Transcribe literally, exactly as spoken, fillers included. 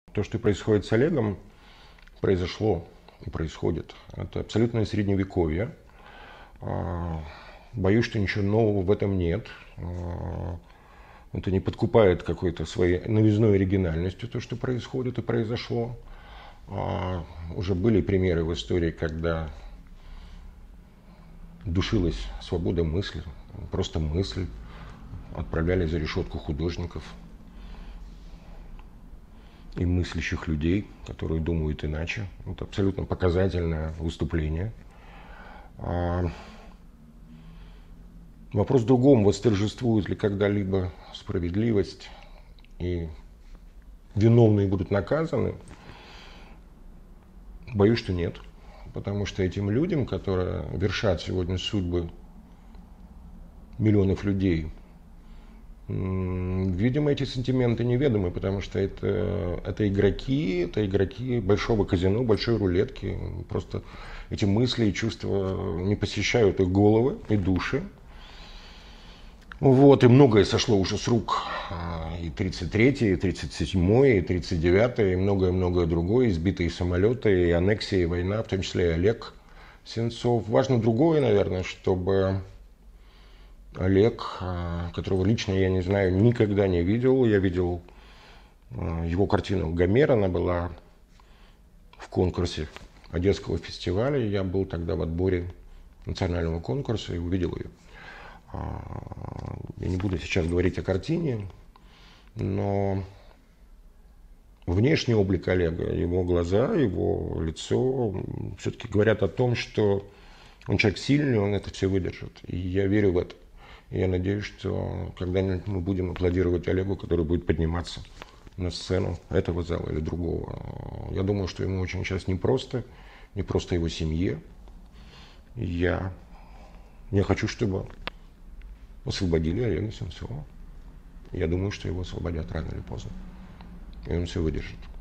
То, что происходит с Олегом, произошло и происходит. Это абсолютное средневековье. Боюсь, что ничего нового в этом нет. Это не подкупает какой-то своей новизной оригинальностью, то, что происходит и произошло. Уже были примеры в истории, когда душилась свобода мысли, просто мысль, отправляли за решетку художников и мыслящих людей, которые думают иначе. Это абсолютно показательное выступление. Вопрос в другом: восторжествует ли когда-либо справедливость и виновные будут наказаны? Боюсь, что нет. Потому что этим людям, которые вершат сегодня судьбы миллионов людей, видимо, эти сентименты неведомы, потому что это, это игроки, это игроки большого казино, большой рулетки. Просто эти мысли и чувства не посещают их головы и души. Вот, и многое сошло уже с рук. И тридцать третий, и тридцать седьмой, и тридцать девятый, и многое-многое другое. Избитые самолеты, и аннексия, и война, в том числе и Олег Сенцов. Важно другое, наверное, чтобы Олег, которого лично я не знаю, никогда не видел. Я видел его картину «Гомер», она была в конкурсе Одесского фестиваля. Я был тогда в отборе национального конкурса и увидел ее. Я не буду сейчас говорить о картине, но внешний облик Олега, его глаза, его лицо все-таки говорят о том, что он человек сильный, он это все выдержит. И я верю в это. И я надеюсь, что когда-нибудь мы будем аплодировать Олегу, который будет подниматься на сцену этого зала или другого. Я думаю, что ему очень сейчас непросто, не просто его семье. Я, я хочу, чтобы освободили Олега Сенцова. Я думаю, что его освободят рано или поздно. И он все выдержит.